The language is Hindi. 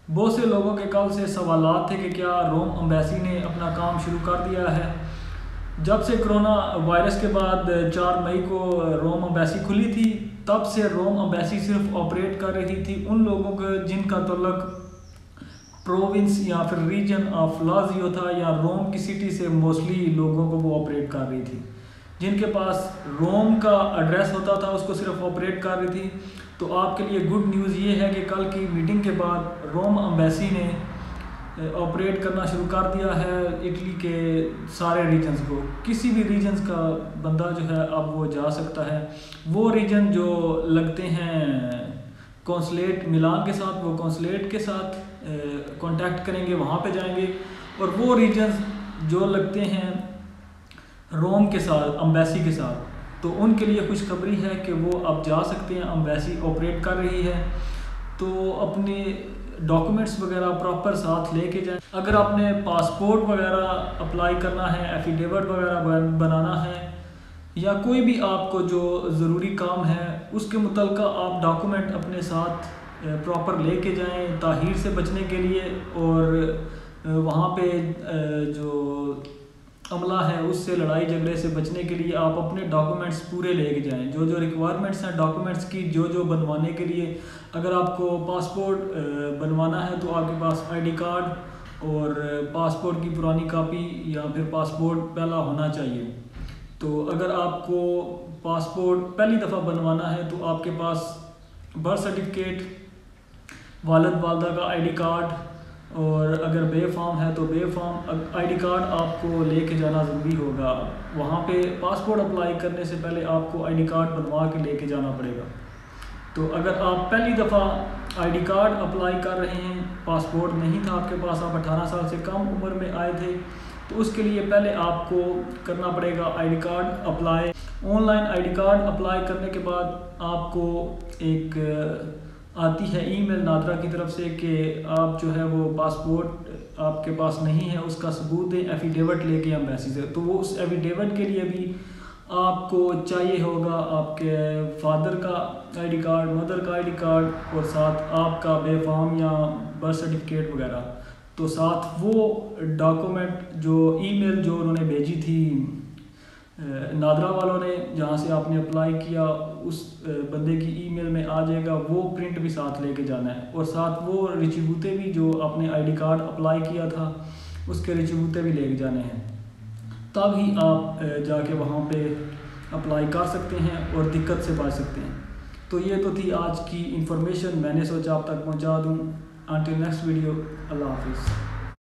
बहुत से लोगों के कल से सवालात थे कि क्या रोम अम्बेसी ने अपना काम शुरू कर दिया है। जब से कोरोना वायरस के बाद 4 मई को रोम अम्बेसी खुली थी, तब से रोम अम्बेसी सिर्फ ऑपरेट कर रही थी उन लोगों को जिनका तल्लुक प्रोविंस या फिर रीजन ऑफ लाजियो था, या रोम की सिटी से मोस्टली लोगों को वो ऑपरेट कर रही थी। जिनके पास रोम का एड्रेस होता था उसको सिर्फ ऑपरेट कर रही थी। तो आपके लिए गुड न्यूज़ ये है कि कल की मीटिंग के बाद रोम अम्बेसी ने ऑपरेट करना शुरू कर दिया है इटली के सारे रीजन्स को। किसी भी रीजन्स का बंदा जो है अब वो जा सकता है। वो रीजन जो लगते हैं कौंसलेट मिलान के साथ, वो कौंसलेट के साथ कांटेक्ट करेंगे, वहाँ पे जाएंगे। और वो रीजन्स जो लगते हैं रोम के साथ, अम्बेसी के साथ, तो उनके लिए खुशखबरी है कि वो अब जा सकते हैं। अम्बेसी ऑपरेट कर रही है, तो अपने डॉक्यूमेंट्स वगैरह प्रॉपर साथ लेके जाएं। अगर आपने पासपोर्ट वगैरह अप्लाई करना है, एफिडेविट वगैरह बनाना है, या कोई भी आपको जो ज़रूरी काम है उसके मुतल्लिक़ आप डॉक्यूमेंट अपने साथ प्रॉपर लेके जाएं ताहीर से बचने के लिए। और वहाँ पे जो अमला है उससे लड़ाई झगड़े से बचने के लिए आप अपने डॉक्यूमेंट्स पूरे लेके जाएं। जो जो रिक्वायरमेंट्स हैं डॉक्यूमेंट्स की, जो बनवाने के लिए, अगर आपको पासपोर्ट बनवाना है तो आपके पास आईडी कार्ड और पासपोर्ट की पुरानी कापी या फिर पासपोर्ट पहला होना चाहिए। तो अगर आपको पासपोर्ट पहली दफ़ा बनवाना है तो आपके पास बर्थ सर्टिफिकेट, वालिद वालदा का आईडी कार्ड, और अगर बे फॉर्म है तो बे फॉर्म आईडी कार्ड आपको लेके जाना ज़रूरी होगा। वहाँ पे पासपोर्ट अप्लाई करने से पहले आपको आईडी कार्ड बनवा के लेके जाना पड़ेगा। तो अगर आप पहली दफ़ा आईडी कार्ड अप्लाई कर रहे हैं, पासपोर्ट नहीं था आपके पास, आप 18 साल से कम उम्र में आए थे, तो उसके लिए पहले आपको करना पड़ेगा ID card apply. Online ID card apply करने के बाद आपको एक आती है ईमेल नादरा की तरफ से कि आप जो है वो पासपोर्ट आपके पास नहीं है उसका सबूत दें, एफिडेविट लेके अम्बेसी से। तो वो उस एफिडेविट के लिए भी आपको चाहिए होगा आपके फादर का आईडी कार्ड, मदर का आईडी कार्ड, और साथ आपका बे फॉर्म या बर्थ सर्टिफिकेट वगैरह। तो साथ वो डॉक्यूमेंट जो ईमेल जो उन्होंने भेजी थी नादरा वालों ने, जहाँ से आपने अप्लाई किया, उस बंदे की ईमेल में आ जाएगा, वो प्रिंट भी साथ लेके जाना है। और साथ वो रिसीबूते भी जो आपने आईडी कार्ड अप्लाई किया था उसके रिसीबूते भी लेके जाने हैं। तब ही आप जाके वहाँ पे अप्लाई कर सकते हैं और दिक्कत से बच सकते हैं। तो ये तो थी आज की इंफॉर्मेशन, मैंने सोचा आप तक पहुँचा दूँ। अंटिल नेक्स्ट वीडियो, अल्लाह हाफिज़।